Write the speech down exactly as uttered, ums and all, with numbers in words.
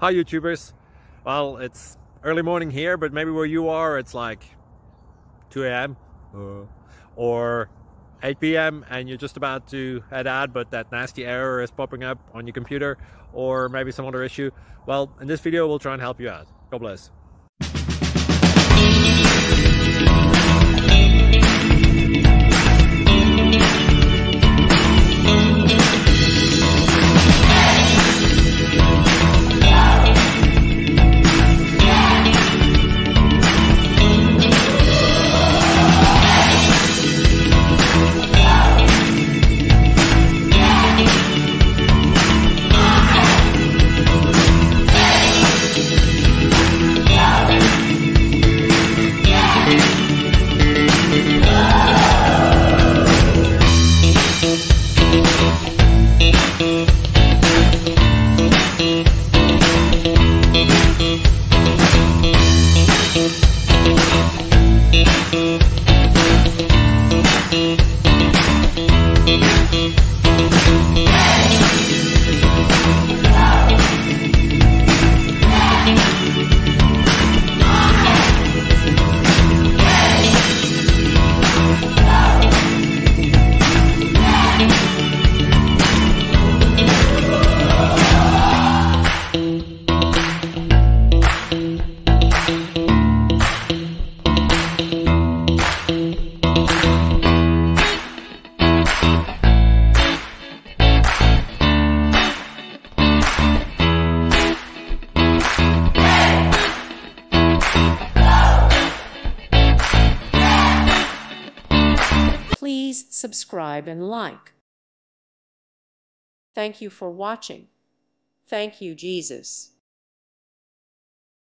Hi YouTubers. Well, it's early morning here, but maybe where you are it's like two A M uh, or eight P M and you're just about to head out, but that nasty error is popping up on your computer, or maybe some other issue. Well, in this video we'll try and help you out. God bless. Please subscribe and like. Thank you for watching. Thank you, Jesus.